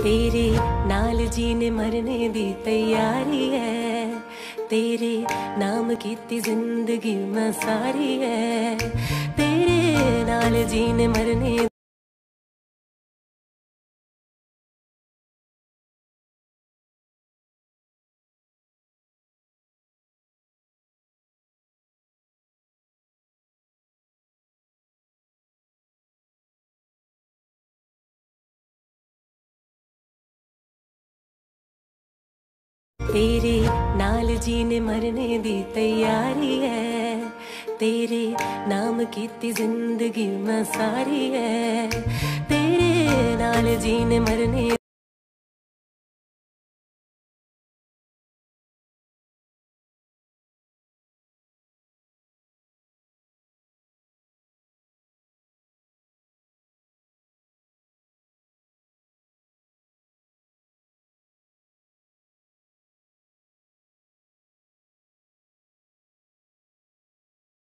तेरे नाल जीने मरने दी तैयारी है, तेरे नाम कीती जिंदगी मैं सारी है, तेरे नाल जीने मरने तेरे नाल जीने मरने दी तैयारी है, तेरे नाम कीती जिंदगी मैं सारी है, तेरे नाल जीने मरने